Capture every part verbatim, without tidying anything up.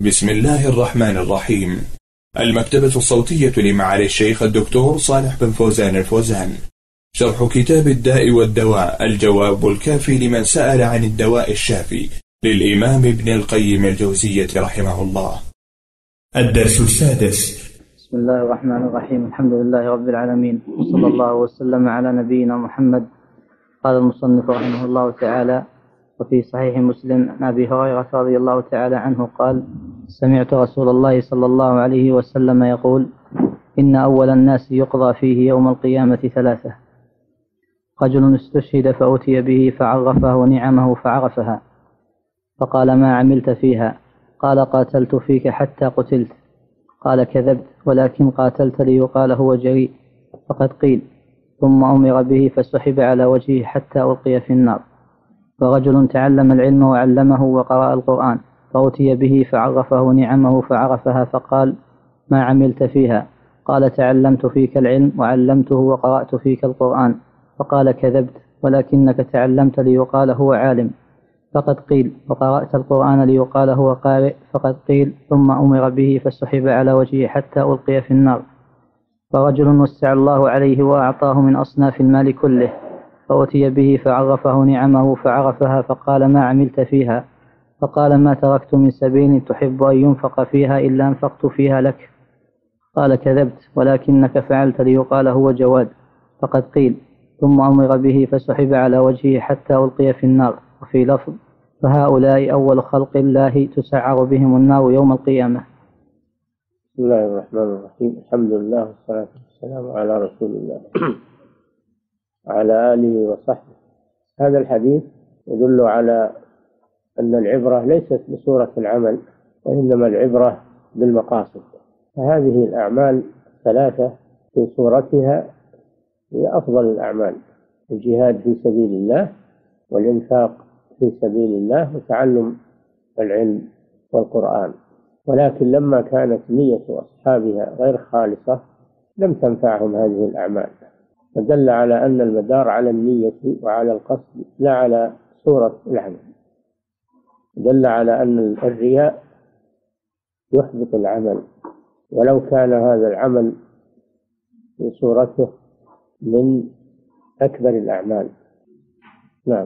بسم الله الرحمن الرحيم. المكتبة الصوتية لمعالي الشيخ الدكتور صالح بن فوزان الفوزان. شرح كتاب الداء والدواء، الجواب الكافي لمن سأل عن الدواء الشافي، للإمام ابن القيم الجوزية رحمه الله. الدرس السادس. بسم الله الرحمن الرحيم. الحمد لله رب العالمين، وصلى الله وسلم على نبينا محمد. قال المصنف رحمه الله تعالى: وفي صحيح مسلم عن أبي هريرة رضي الله تعالى عنه قال: سمعت رسول الله صلى الله عليه وسلم يقول: إن أول الناس يقضى فيه يوم القيامة ثلاثة: رجل استشهد فأتي به فعرفه نعمه فعرفها، فقال: ما عملت فيها؟ قال: قاتلت فيك حتى قتلت. قال: كذبت، ولكن قاتلت ليقال هو جريء. فقد قيل. ثم أمر به فسحب على وجهه حتى ألقي في النار. ورجل تعلم العلم وعلمه وقرأ القرآن فأتي به فعرفه نعمه فعرفها، فقال: ما عملت فيها؟ قال: تعلمت فيك العلم وعلمته وقرأت فيك القرآن. فقال: كذبت، ولكنك تعلمت ليقال هو عالم. فقد قيل. وقرأت القرآن ليقال هو قارئ. فقد قيل. ثم أمر به فسحب على وجهه حتى ألقي في النار. ورجل وسع الله عليه وأعطاه من أصناف المال كله فأتي به فعرفه نعمه فعرفها، فقال: ما عملت فيها؟ فقال: ما تركت من سبيل تحب أن ينفق فيها إلا أنفقت فيها لك. قال: كذبت، ولكنك فعلت ليقال هو جواد. فقد قيل. ثم أمر به فسحب على وجهه حتى ألقي في النار. وفي لفظ: فهؤلاء أول خلق الله تسعر بهم النار يوم القيامة. بسم الله الرحمن الرحيم. الحمد لله والصلاة والسلام على رسول الله وعلى آله وصحبه. هذا الحديث يدل على أن العبرة ليست بصورة العمل، وإنما العبرة بالمقاصد. فهذه الأعمال الثلاثة في صورتها هي أفضل الأعمال: الجهاد في سبيل الله، والإنفاق في سبيل الله، وتعلم العلم والقرآن. ولكن لما كانت نية أصحابها غير خالصة لم تنفعهم هذه الأعمال، فدل على أن المدار على النية وعلى القصد لا على صورة العمل. دل على أن الرياء يحبط العمل، ولو كان هذا العمل في صورته من أكبر الأعمال. نعم.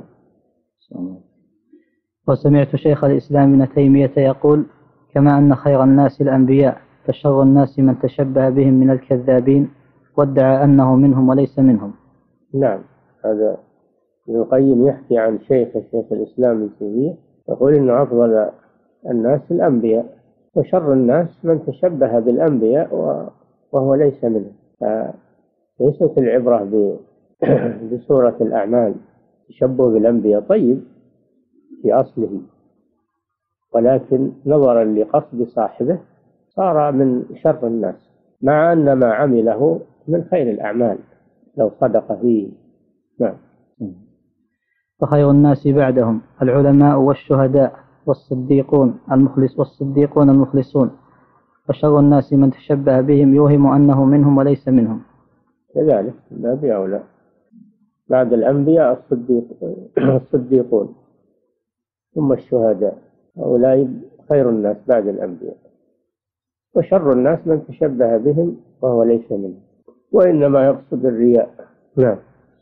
وسمعت شيخ الإسلام ابن تيمية يقول: كما أن خير الناس الأنبياء، فشر الناس من تشبه بهم من الكذابين وادعى أنه منهم وليس منهم. نعم، هذا ابن القيم يحكي عن شيخ شيخ الإسلام ابن تيمية، يقول إنه أفضل الناس الأنبياء، وشر الناس من تشبه بالأنبياء وهو ليس منهم. فليست العبرة بصورة الأعمال. تشبه بالأنبياء طيب في أصله، ولكن نظرا لقصد صاحبه صار من شر الناس، مع أن ما عمله من خير الأعمال لو صدق فيه. نعم. فخير الناس بعدهم العلماء والشهداء والصديقون المخلص والصديقون المخلصون، وشر الناس من تشبه بهم يوهم أنه منهم وليس منهم. كذلك لا بأولى بعد الأنبياء الصديق الصديقون ثم الشهداء، هؤلاء خير الناس بعد الأنبياء. وشر الناس من تشبه بهم وهو ليس منهم، وإنما يقصد الرياء. نعم.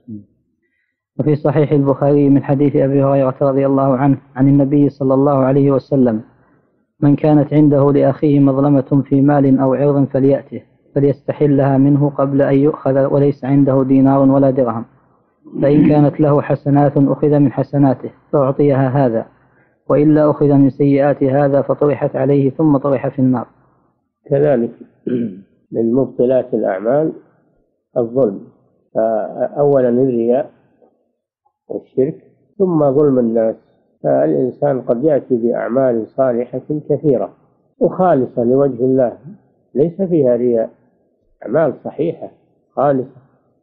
وفي صحيح البخاري من حديث أبي هريرة رضي الله عنه عن النبي صلى الله عليه وسلم: من كانت عنده لأخيه مظلمة في مال أو عرض فليأته فليستحلها منه قبل أن يؤخذ وليس عنده دينار ولا درهم، فإن كانت له حسنات أخذ من حسناته فأعطيها هذا، وإلا أخذ من سيئات هذا فطرحت عليه ثم طرح في النار. كذلك من مبطلات الأعمال الظلم، فأولا الرياء والشرك، ثم ظلم الناس. فالإنسان قد يأتي بأعمال صالحة كثيرة وخالصة لوجه الله ليس فيها رياء، أعمال صحيحة خالصة،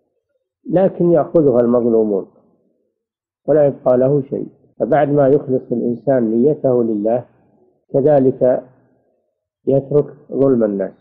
لكن يأخذها المظلومون ولا يبقى له شيء. فبعد ما يخلص الإنسان نيته لله كذلك يترك ظلم الناس،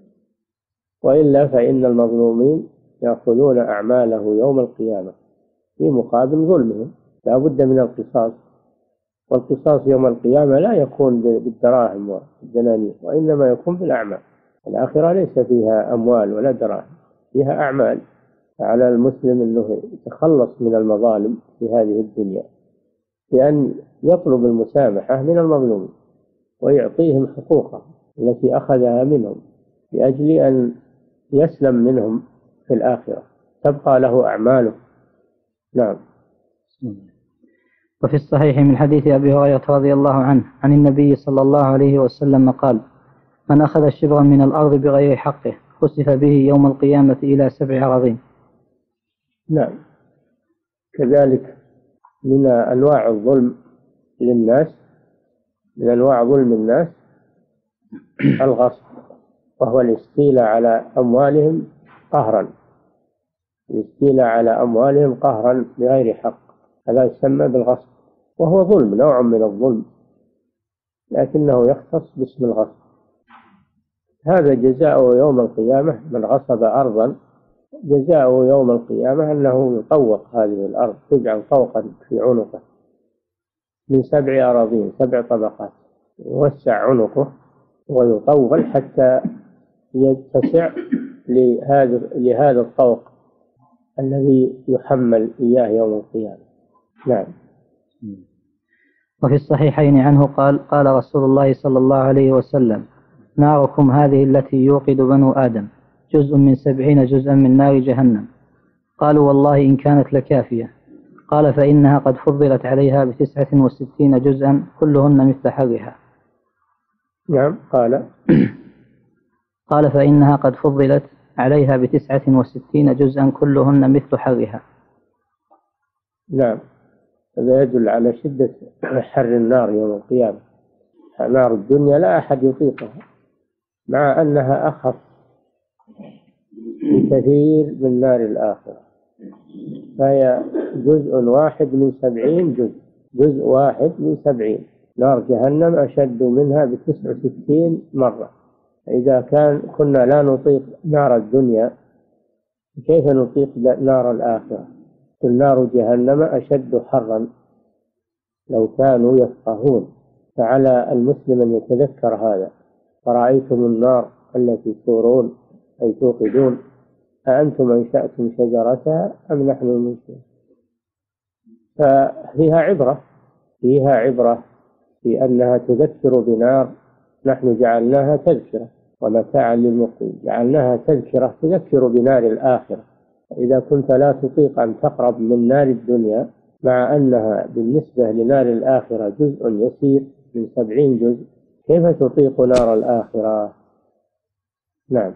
وإلا فإن المظلومين يأخذون أعماله يوم القيامة في مقابل ظلمهم. لا بد من القصاص، والقصاص يوم القيامة لا يكون بالدراهم والدنانير، وإنما يكون بالأعمال. الآخرة ليس فيها أموال ولا دراهم، فيها أعمال. على المسلم أنه يتخلص من المظالم في هذه الدنيا بأن يطلب المسامحة من المظلومين ويعطيهم حقوقهم التي أخذها منهم لأجل أن يسلم منهم في الآخرة، تبقى له أعماله. نعم. وفي الصحيح من حديث أبي هريرة رضي الله عنه عن النبي صلى الله عليه وسلم قال: من أخذ شبرا من الأرض بغير حقه خسف به يوم القيامة إلى سبع أراضين. نعم. كذلك من أنواع الظلم للناس، من أنواع ظلم الناس الغصب، وهو الاستيلاء على أموالهم قهرا، الاستيلاء على أموالهم قهرا بغير حق، هذا يسمى بالغصب، وهو ظلم، نوع من الظلم، لكنه يختص باسم الغصب. هذا جزاؤه يوم القيامة، من غصب أرضا جزاؤه يوم القيامة أنه يطوق هذه الأرض، تجعل طوقا في عنقه من سبع أراضين، سبع طبقات، يوسع عنقه ويطول حتى يتسع لهذا لهذا الطوق الذي يحمل إياه يوم القيامة. نعم. وفي الصحيحين عنه قال: قال رسول الله صلى الله عليه وسلم: ناركم هذه التي يوقد بنو آدم جزء من سبعين جزءا من نار جهنم. قالوا: والله إن كانت لكافية. قال: فإنها قد فضلت عليها بتسعة وستين جزءا كلهن مثل حرها. نعم. قال قال: فإنها قد فضلت عليها بتسعة وستين جزءا كلهن مثل حرها. نعم. هذا يدل على شدة حر النار يوم القيامة. نار الدنيا لا أحد يطيقها، مع أنها أخف بكثير من نار الآخرة، فهي جزء واحد من سبعين جزء، جزء واحد من سبعين. نار جهنم أشد منها بتسع وستين مرة. إذا كان كنا لا نطيق نار الدنيا كيف نطيق نار الآخرة؟ نار جهنم أشد حرا لو كانوا يفقهون. فعلى المسلم أن يتذكر هذا. فرأيتم النار التي تورون أي توقدون أأنتم أنشأتم شجرتها أم نحن المنشئون؟ ففيها عبرة، فيها عبرة في أنها تذكر بنار نحن جعلناها تذكرة ومتاعا للمقوين، جعلناها تذكرة تذكر بنار الآخرة. إذا كنت لا تطيق أن تقرب من نار الدنيا، مع أنها بالنسبة لنار الآخرة جزء يسير من سبعين جزء، كيف تطيق نار الآخرة؟ نعم.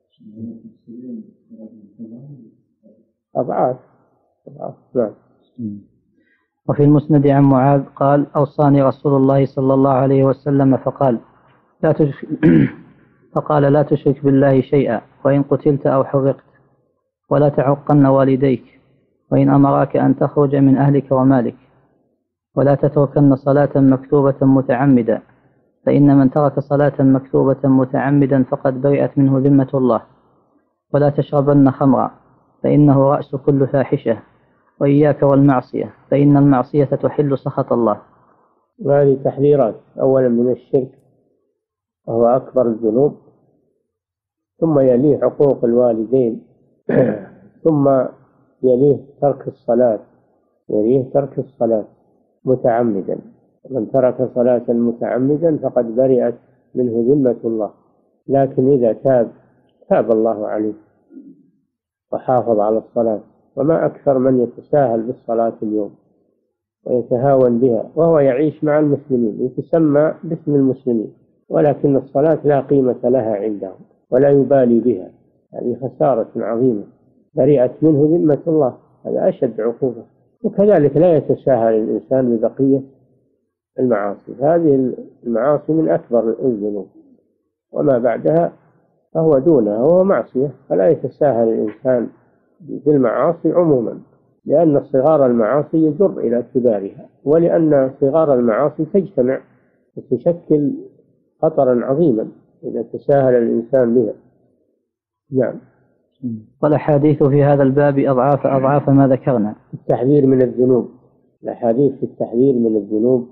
أضعاف أضعاف. نعم. وفي المسند عن معاذ قال: أوصاني رسول الله صلى الله عليه وسلم فقال: لا تشرك فقال لا تشرك بالله شيئا، وإن قتلت أو حرقت، ولا تعقن والديك، وإن أمراك أن تخرج من أهلك ومالك، ولا تتركن صلاة مكتوبة متعمدا، فإن من ترك صلاة مكتوبة متعمدا فقد برئت منه ذمة الله، ولا تشربن خمرا فإنه رأس كل فاحشة، وإياك والمعصية فإن المعصية تحل سخط الله. وهذه تحذيرات، أولا من الشرك وهو أكبر الذنوب، ثم يليه عقوق الوالدين، ثم يليه ترك الصلاة، يليه ترك الصلاة متعمدا. من ترك صلاة متعمدا فقد برئت منه ذمة الله. لكن إذا تاب تاب الله عليه وحافظ على الصلاة. وما أكثر من يتساهل بالصلاة اليوم ويتهاون بها وهو يعيش مع المسلمين، يتسمى باسم المسلمين، ولكن الصلاة لا قيمة لها عنده ولا يبالي بها. هذه خسارة عظيمة، برئت منه ذمة الله، هذا أشد عقوبة. وكذلك لا يتساهل الإنسان ببقية المعاصي، هذه المعاصي من أكبر الذنوب، وما بعدها فهو دونها، وهو معصية، فلا يتساهل الإنسان بالمعاصي عموما، لأن صغار المعاصي يجر إلى كبارها، ولأن صغار المعاصي تجتمع وتشكل خطرا عظيما إذا تساهل الإنسان بها. نعم. والأحاديث في هذا الباب أضعاف أضعاف ما ذكرنا. التحذير من الذنوب، الأحاديث في التحذير من الذنوب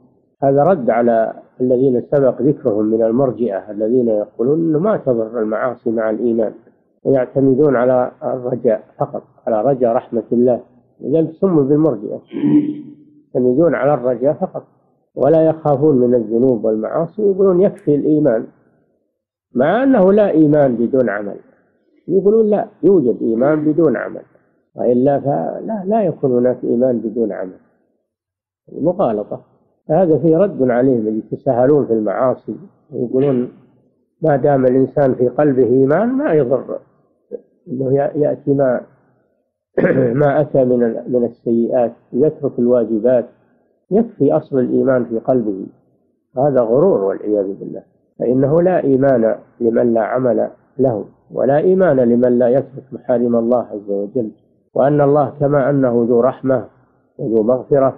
هذا رد على الذين سبق ذكرهم من المرجئة الذين يقولون إنه ما تضر المعاصي مع الإيمان ويعتمدون على الرجاء فقط، على رجاء رحمة الله، لذلك سموا بالمرجئة، يعتمدون على الرجاء فقط ولا يخافون من الذنوب والمعاصي، يقولون يكفي الإيمان، مع أنه لا إيمان بدون عمل. يقولون لا يوجد إيمان بدون عمل، وإلا فلا لا يكون هناك إيمان بدون عمل، مغالطة. هذا فيه رد عليهم اللي يتساهلون في المعاصي ويقولون ما دام الإنسان في قلبه إيمان ما يضر إنه يأتي ما ما أتى من من السيئات، يترك الواجبات، يكفي أصل الإيمان في قلبه. هذا غرور والعياذ بالله، فإنه لا إيمان لمن لا عمل له، ولا إيمان لمن لا يترك محارم الله عز وجل. وأن الله كما أنه ذو رحمة وذو مغفرة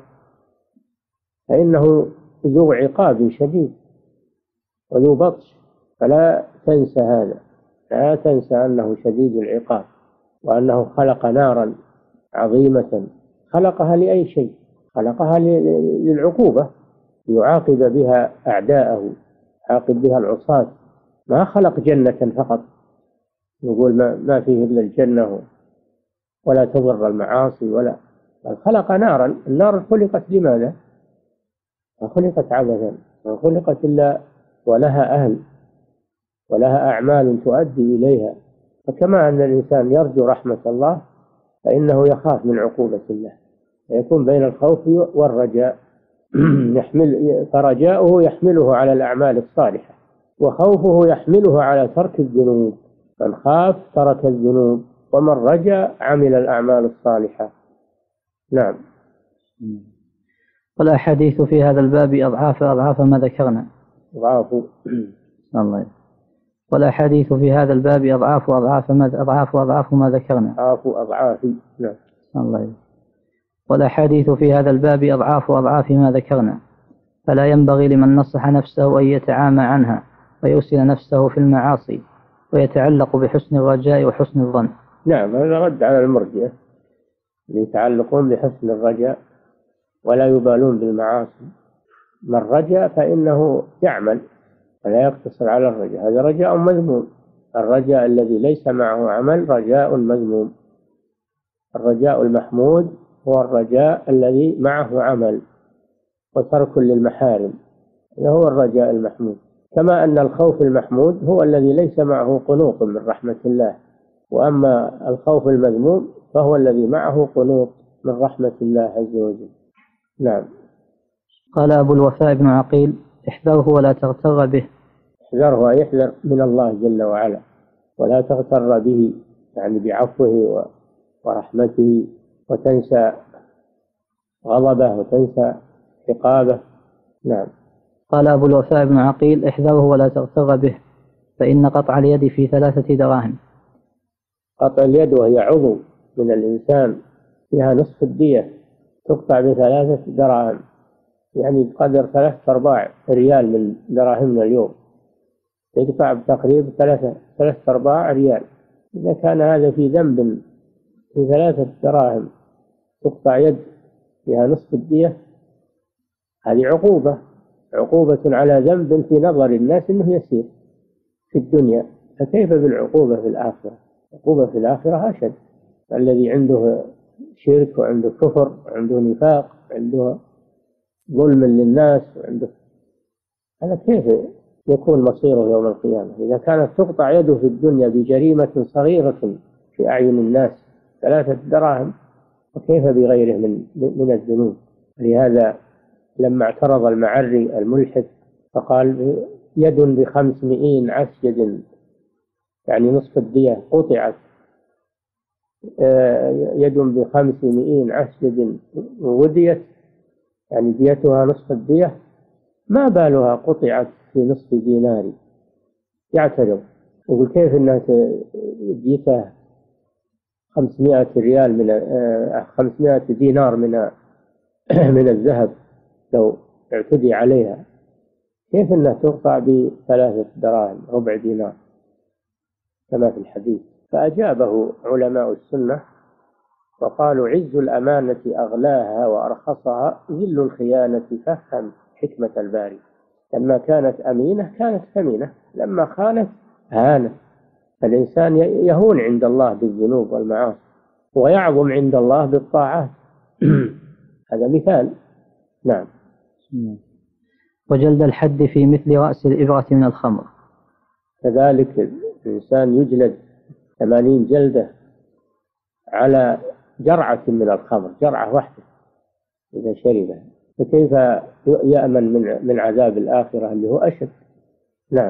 فإنه ذو عقاب شديد وذو بطش، فلا تنسى هذا، لا تنسى أنه شديد العقاب، وأنه خلق نارا عظيمة خلقها لأي شيء؟ خلقها للعقوبة، يعاقب بها أعداءه، يعاقب بها العصاة. ما خلق جنة فقط يقول ما, ما فيه إلا الجنة ولا تضر المعاصي، ولا خلق نارا. النار خلقت لماذا؟ ما خلقت عبثا، ما خلقت إلا ولها أهل ولها أعمال تؤدي إليها. فكما أن الإنسان يرجو رحمة الله فإنه يخاف من عقوبة الله، يكون بين الخوف والرجاء. يحمل فرجاؤه يحمله على الأعمال الصالحة، وخوفه يحمله على ترك الذنوب. من خاف ترك الذنوب، ومن رجا عمل الأعمال الصالحة. نعم. والأحاديث في هذا الباب أضعاف أضعاف ما ذكرنا. أضعاف الله. والأحاديث في هذا الباب أضعاف أضعاف ما أضعاف أضعاف ما ذكرنا. أضعاف أضعاف. نعم. الله. والأحاديث في هذا الباب أضعاف أضعاف ما ذكرنا، فلا ينبغي لمن نصح نفسه أن يتعامى عنها ويرسل نفسه في المعاصي ويتعلق بحسن الرجاء وحسن الظن. نعم، هذا رد على المرجئة اللي يتعلقون بحسن الرجاء ولا يبالون بالمعاصي. من رجاء فإنه يعمل ولا يقتصر على الرجاء، هذا رجاء مذموم. الرجاء الذي ليس معه عمل رجاء مذموم. الرجاء المحمود هو الرجاء الذي معه عمل وترك للمحارم، هذا هو الرجاء المحمود. كما أن الخوف المحمود هو الذي ليس معه قنوط من رحمة الله، وأما الخوف المذموم فهو الذي معه قنوط من رحمة الله عز وجل. نعم. قال أبو الوفاء بن عقيل: احذره ولا تغتر به. احذره يحذر من الله جل وعلا، ولا تغتر به، يعني بعفوه ورحمته، وتنسى غضبه وتنسى عقابه. نعم. قال أبو الوفاء بن عقيل: احذره ولا تغتر به، فإن قطع اليد في ثلاثة دراهم. قطع اليد وهي عضو من الإنسان فيها نصف الدية، تقطع بثلاثة دراهم، يعني بقدر ثلاثة أرباع ريال من دراهمنا اليوم، يدفع بتقريب ثلاثة ثلاثة أرباع ريال. إذا كان هذا في ذنب في ثلاثة دراهم تقطع يد فيها نصف الدية، هذه عقوبة عقوبة على ذنب في نظر الناس إنه يسير في الدنيا، فكيف بالعقوبة في الآخرة؟ عقوبة في الآخرة أشد. الذي عنده شرك وعنده كفر وعنده نفاق وعنده ظلم للناس وعنده، هذا كيف يكون مصيره يوم القيامة؟ إذا كانت تقطع يده في الدنيا بجريمة صغيرة في أعين الناس ثلاثة دراهم، وكيف بغيره من من الذنوب؟ لهذا لما اعترض المعري الملحد فقال: يد بخمسمائين عسجد، يعني نصف الدية قطعت، يد بخمسمائين عسجد وديت، يعني ديتها نصف الدية، ما بالها قطعت في نصف دينار. يعترض يقول: كيف الناس ديتها خمسمائة ريال من خمسمائة دينار من من الذهب لو اعتدي عليها، كيف أنها تقطع بثلاثة دراهم ربع دينار كما في الحديث؟ فأجابه علماء السنة وقالوا: عز الأمانة أغلاها وأرخصها، ذل الخيانة فهم حكمة الباري. لما كانت أمينة كانت ثمينة، لما خانت هانت. فالإنسان يهون عند الله بالذنوب والمعاصي ويعظم عند الله بالطاعات. هذا مثال. نعم. وجلد الحد في مثل رأس الإبرة من الخمر. كذلك الإنسان يجلد ثمانين جلدة على جرعة من الخمر، جرعة واحدة إذا شربها، فكيف يأمن من من عذاب الآخرة اللي هو أشد. نعم.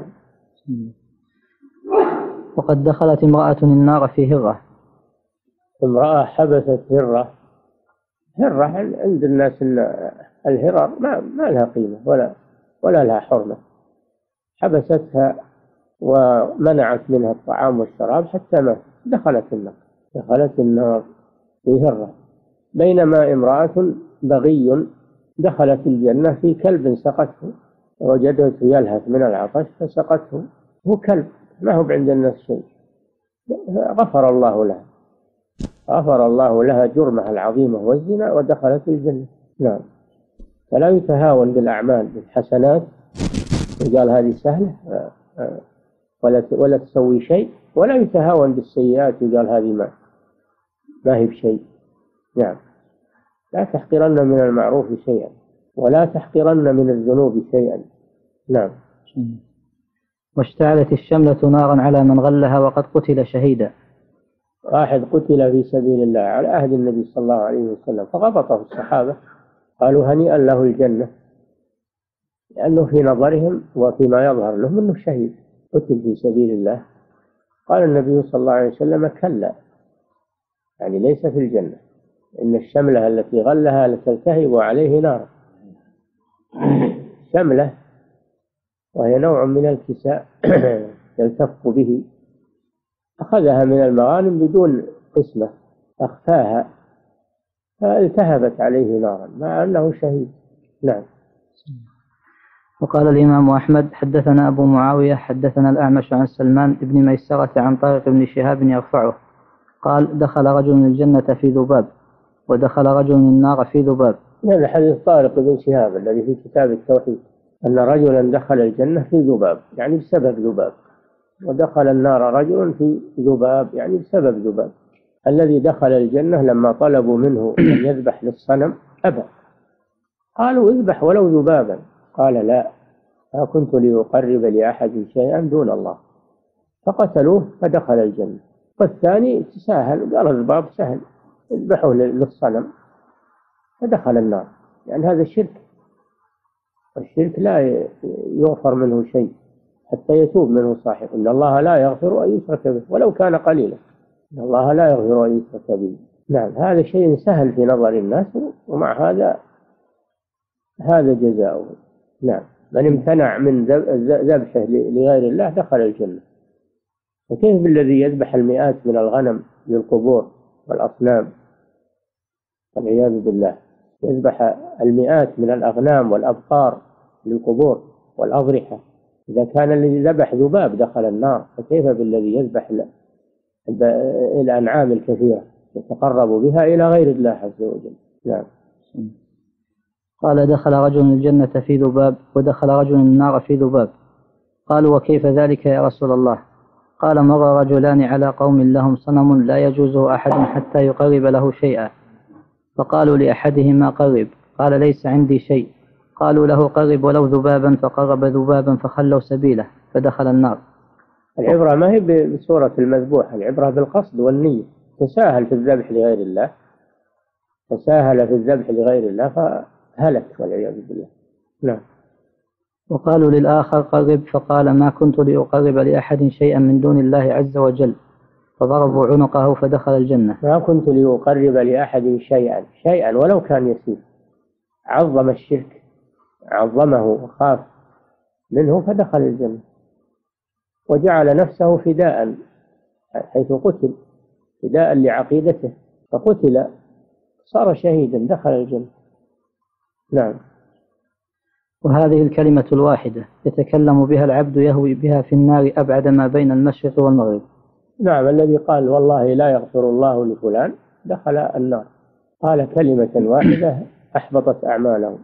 وقد دخلت امرأة النار في هرة. امرأة حبست هرة. هرة عند الناس الهرر ما ما لها قيمة ولا ولا لها حرمة. حبستها ومنعت منها الطعام والشراب حتى مات، دخلت النار. دخلت النار في هرة. بينما امرأة بغي دخلت الجنة في كلب سقته، وجدته يلهث من العطش فسقته. هو كلب ما هو عند الناس شيء، غفر الله لها، غفر الله لها جرمها العظيمة والزنا ودخلت الجنة. نعم. فلا يتهاون بالأعمال بالحسنات وقال هذه سهلة ولا ولا تسوي شيء، ولا يتهاون بالسيئات وقال هذه ما ما هي بشيء. نعم. لا تحقرن من المعروف شيئا ولا تحقرن من الذنوب شيئا. نعم. واشتعلت الشملة نارا على من غلها وقد قتل شهيدا. واحد قتل في سبيل الله على عهد النبي صلى الله عليه وسلم فغبطه الصحابة قالوا هنيئا له الجنة، لأنه في نظرهم وفيما يظهر لهم أنه شهيد قتل في سبيل الله. قال النبي صلى الله عليه وسلم كلا، يعني ليس في الجنة، إن الشملة التي غلها لتلتهب عليه نار. شملة وهي نوع من الكساء يلتف به، أخذها من المغانم بدون قسمة، أخفاها فالتهبت عليه نارا مع أنه شهيد. نعم. وقال الإمام أحمد حدثنا أبو معاوية حدثنا الأعمش عن سلمان بن ميسرة عن طارق بن شهاب يرفعه قال دخل رجل الجنة في ذباب ودخل رجل النار في ذباب. هذا حديث طارق بن شهاب الذي في كتاب التوحيد، أن رجلا دخل الجنة في ذباب يعني بسبب ذباب، ودخل النار رجل في ذباب يعني بسبب ذباب. الذي دخل الجنة لما طلبوا منه أن يذبح للصنم أبى، قالوا اذبح ولو ذبابا، قال لا، ما كنت لأقرب لأحد شيئا دون الله، فقتلوه فدخل الجنة. والثاني تساهل قال الذباب سهل اذبحه للصنم فدخل النار، لأن يعني هذا شرك، والشرك لا يغفر منه شيء حتى يتوب منه صاحب. إن الله لا يغفر أن يشرك به ولو كان قليلا، إن الله لا يغفر أن يشرك به. نعم. هذا شيء سهل في نظر الناس، ومع هذا هذا جزاؤه. نعم. من امتنع من ذبحه لغير الله دخل الجنة. وكيف بالذي يذبح المئات من الغنم للقبور والأصنام والعياذ بالله، يذبح المئات من الأغنام والأبقار للقبور والأضرحة. إذا كان الذي ذبح ذباب دخل النار، فكيف بالذي يذبح الأنعام الكثيرة يتقرب بها إلى غير الله عز وجل. نعم. قال دخل رجل الجنة في ذباب ودخل رجل النار في ذباب. قالوا وكيف ذلك يا رسول الله؟ قال مر رجلان على قوم لهم صنم لا يجوزه أحد حتى يقرب له شيئا، فقالوا لأحدهما قرب، قال ليس عندي شيء. قالوا له قرب ولو ذبابا، فقرب ذبابا فخلوا سبيله فدخل النار. العبرة ما هي بصورة المذبوح، العبرة بالقصد والنية. تساهل في الذبح لغير الله، تساهل في الذبح لغير الله فهلك والعياذ بالله. نعم. وقالوا للآخر قرب، فقال ما كنت لأقرب لأحد شيئا من دون الله عز وجل، فضربوا عنقه فدخل الجنة. ما كنت لأقرب لأحد شيئا شيئا ولو كان يسير. عظم الشرك، عظمه وخاف منه فدخل الجنة، وجعل نفسه فداء حيث قتل، فداء لعقيدته، فقتل صار شهيدا دخل الجنة. نعم. وهذه الكلمة الواحدة يتكلم بها العبد يهوي بها في النار أبعد ما بين المشرق والمغرب. نعم. الذي قال والله لا يغفر الله لفلان دخل النار، قال كلمة واحدة أحبطت أعماله.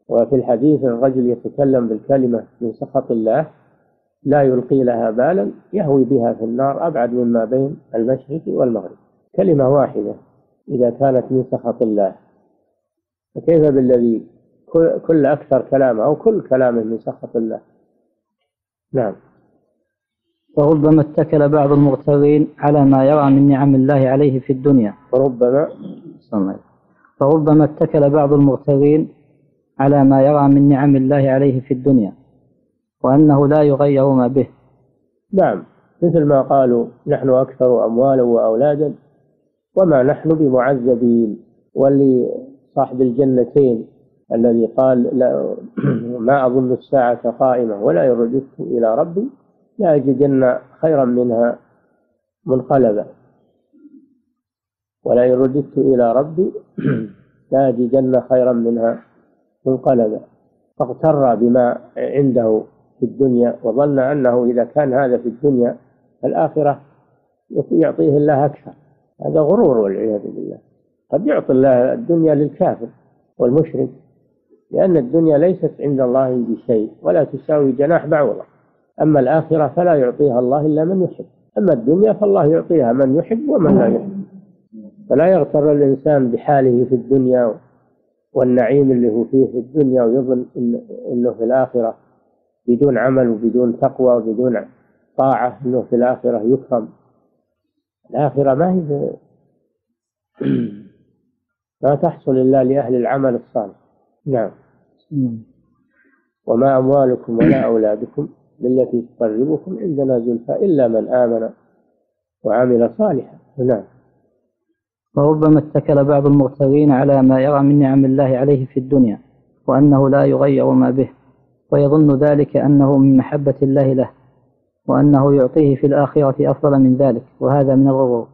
وفي الحديث الرجل يتكلم بالكلمة من سخط الله لا يلقي لها بالا يهوي بها في النار أبعد مما بين المشرق والمغرب. كلمة واحدة إذا كانت من سخط الله، فكيف بالذي كل أكثر كلامه أو كل كلامه من سخط الله؟ نعم. وربما اتكل بعض المغترين على ما يرى من نعم الله عليه في الدنيا وربما فربما اتكل بعض المغترين على ما يرى من نعم الله عليه في الدنيا وأنه لا يغير ما به. نعم، مثل ما قالوا نحن أكثر أموالا وأولادا وما نحن بمعذبين. واللي صاحب الجنتين الذي قال لا ما أظن الساعة قائمة ولا يرددت إلى ربي لا أجدن خيرا منها منقلبا، ولا يرددت إلى ربي لا أجدن خيرا منها منقلبا. فاغتر بما عنده في الدنيا وظن أنه إذا كان هذا في الدنيا الآخرة يعطيه الله أكثر. هذا غرور والعياذ بالله. قد يعطي الله الدنيا للكافر والمشرك، لأن الدنيا ليست عند الله بشيء ولا تساوي جناح بعوضة. أما الآخرة فلا يعطيها الله إلا من يحب، أما الدنيا فالله يعطيها من يحب ومن لا يحب. فلا يغتر الإنسان بحاله في الدنيا والنعيم اللي هو فيه في الدنيا ويظن إنه في الآخرة بدون عمل وبدون تقوى وبدون طاعة إنه في الآخرة يكرم. الآخرة ما هي ما تحصل إلا لأهل العمل الصالح. نعم. وما أموالكم ولا أولادكم بالتي تقربكم عندنا زلفى إلا من آمن وعمل صالحا. نعم. وربما اتكل بعض المغترين على ما يرى من نعم الله عليه في الدنيا وأنه لا يغير ما به، ويظن ذلك أنه من محبة الله له وأنه يعطيه في الآخرة أفضل من ذلك، وهذا من الغرور.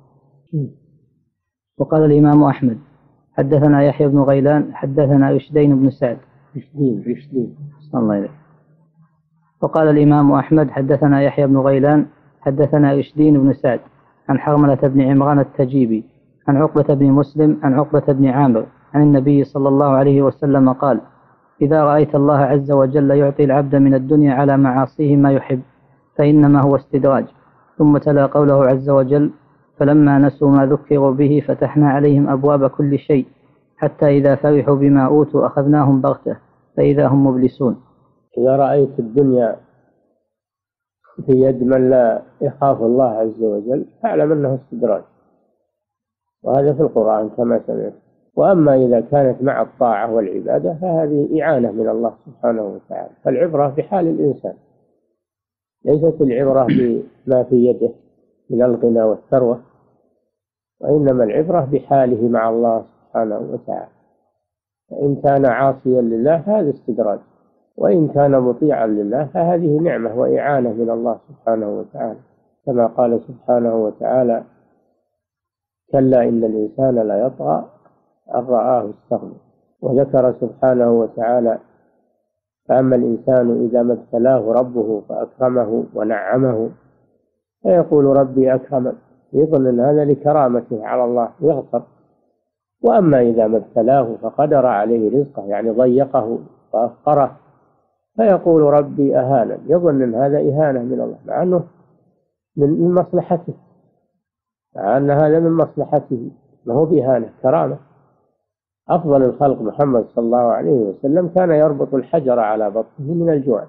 وقال الإمام أحمد حدثنا يحيى بن غيلان حدثنا رشدين بن سعد رشدين رشدين الله إليه. وقال الإمام أحمد حدثنا يحيى بن غيلان حدثنا رشدين بن سعد عن حرملة بن عمران التجيبي عن عقبة بن مسلم عن عقبة بن عامر عن النبي صلى الله عليه وسلم قال: إذا رأيت الله عز وجل يعطي العبد من الدنيا على معاصيه ما يحب فإنما هو استدراج. ثم تلا قوله عز وجل: فلما نسوا ما ذكروا به فتحنا عليهم أبواب كل شيء حتى إذا فرحوا بما أوتوا أخذناهم بغتة فإذا هم مبلسون. إذا رأيت الدنيا في يد من لا يخاف الله عز وجل فاعلم أنه استدراج، وهذا في القرآن كما سمعت. وأما إذا كانت مع الطاعة والعبادة فهذه إعانة من الله سبحانه وتعالى. فالعبرة بحال الإنسان، ليست العبرة بما في يده من الغنى والثروة، وإنما العبرة بحاله مع الله سبحانه وتعالى. فإن كان عاصيا لله فهذا استدراج، وإن كان مطيعا لله فهذه نعمة وإعانة من الله سبحانه وتعالى، كما قال سبحانه وتعالى: كلا إن الإنسان لا يطغى أن رآه استغنى. وذكر سبحانه وتعالى: فأما الإنسان إذا ما ابتلاه ربه فأكرمه ونعمه فيقول ربي أكرمن، يظن أن هذا لكرامته على الله يغفر. وأما إذا ما ابتلاه فقدر عليه رزقه يعني ضيقه وأفقره فيقول ربي أهانن، يظن أن هذا إهانة من الله مع أنه من مصلحته، مع أن هذا من مصلحته ما هو بإهانة، كرامة. أفضل الخلق محمد صلى الله عليه وسلم كان يربط الحجر على بطنه من الجوع،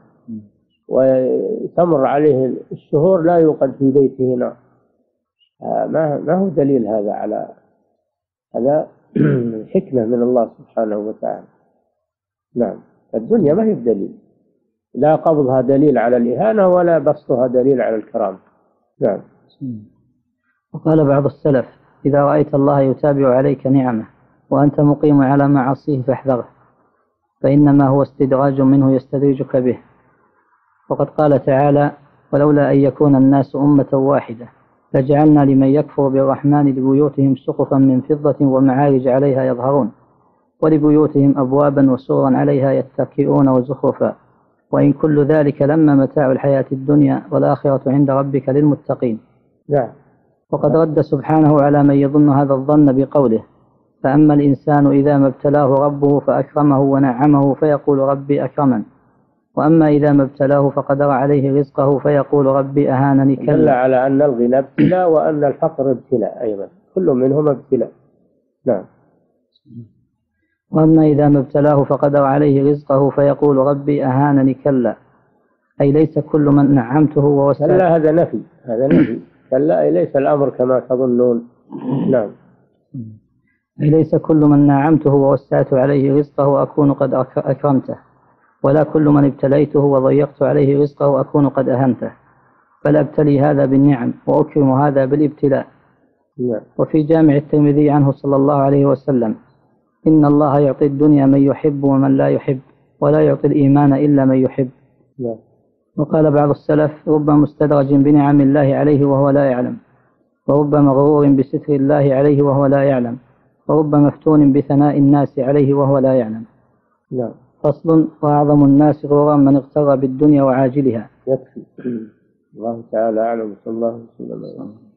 وتمر عليه الشهور لا يوقد في بيته نار. ما ما هو دليل هذا على هذا حكمة من الله سبحانه وتعالى. نعم. الدنيا ما هي بدليل، لا قبضها دليل على الإهانة ولا بسطها دليل على الكرامة. نعم. وقال بعض السلف: إذا رأيت الله يتابع عليك نعمه وأنت مقيم على معاصيه فاحذره، فإنما هو استدراج منه يستدرجك به. وقد قال تعالى: ولولا أن يكون الناس أمة واحدة لجعلنا لمن يكفر بالرحمن لبيوتهم سقفا من فضة ومعارج عليها يظهرون ولبيوتهم أبوابا وسورا عليها يتكئون وزخرفا وإن كل ذلك لما متاع الحياة الدنيا والآخرة عند ربك للمتقين. نعم. وقد رد سبحانه على من يظن هذا الظن بقوله: فأما الإنسان إذا ما ابتلاه ربه فأكرمه ونعمه فيقول ربي أكرمن، وأما إذا ما ابتلاه فقدر عليه رزقه فيقول ربي أهانني. دل كلا. على أن الغنى ابتلاء وأن الفقر ابتلاء أيضا، كل منهما ابتلاء. نعم. وأما إذا ما ابتلاه فقدر عليه رزقه فيقول ربي أهانني. كلا، أي ليس كل من نعمته ووسعته. كلا هذا نفي، هذا نفي. كلا أي ليس الأمر كما تظنون. نعم. أي ليس كل من نعمته ووسعت عليه رزقه أكون قد أكرمته، ولا كل من ابتليته وضيقت عليه رزقه أكون قد أهنته، بل أبتلي هذا بالنعم وأكرم هذا بالابتلاء. نعم. وفي جامع الترمذي عنه صلى الله عليه وسلم: إن الله يعطي الدنيا من يحب ومن لا يحب، ولا يعطي الإيمان إلا من يحب. نعم. وقال بعض السلف: رب مستدرج بنعم الله عليه وهو لا يعلم، ورب مغرور بستر الله عليه وهو لا يعلم، ورب مفتون بثناء الناس عليه وهو لا يعلم. نعم. فصل: وأعظم الناس غرورا من اغتر بالدنيا وعاجلها. يكفي. الله تعالى أعلم. صلى الله عليه وسلم.